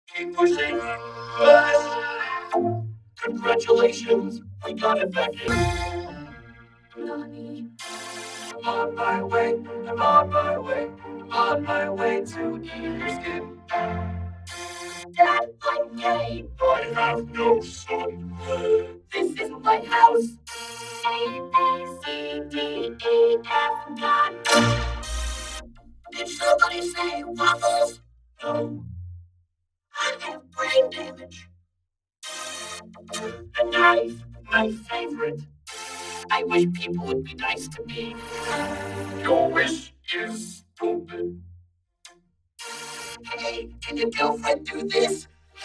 Keep pushing. Yes. Congratulations, we got it back in. Nani? I'm on my way, I'm on my way, I'm on my way to eat your skin. Dad, I'm gay. I have no son. This isn't my house. A, B, C, D, E, F, God. Did somebody say waffles? No. I have brain damage. A knife, my favorite. I wish people would be nice to me. Your wish is stupid. Hey, can your girlfriend do this?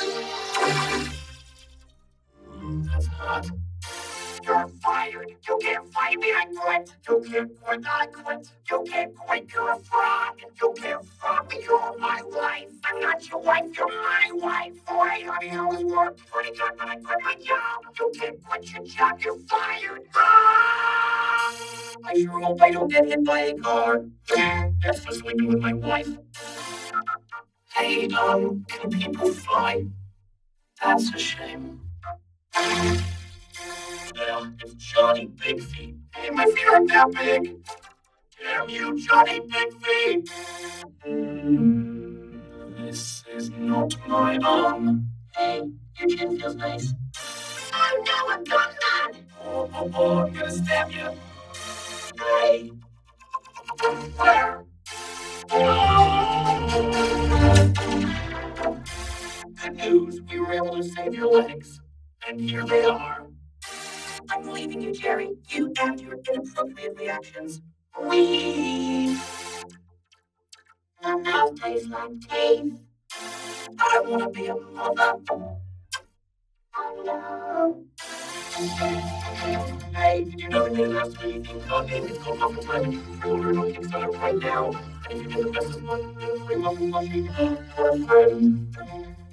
That's hot. You're fired. You can't fire me. I quit. You can't quit. I quit. You can't quit. You're a fraud. You can't fraud me. You're my wife. I'm not your wife. You're my wife. 400 hours work. Pretty good, but I quit my job. You can't quit your job. You're fired. Ah! I sure hope I don't get hit by a car. That's for sleeping with my wife. Hey, can people fly? That's a shame. Yeah, it's Johnny Big Feet. Hey, my feet aren't that big. Damn you, Johnny Big Feet. This is not my arm. Hey, your chin feels nice. Oh no, I'm not. Oh, I'm gonna stab you. Hey, where? Good news, we were able to save your legs. And here they are. I'm leaving you, Jerry. You and your inappropriate reactions. Wee! My mouth tastes like teeth. I want to be a mother. Oh no. Hey, did you know that the last time you think about it, it's called Muffin Time and you can pre-order on Kickstarter right now. And if you get the bestest one, get a free muffin plushie for a friend.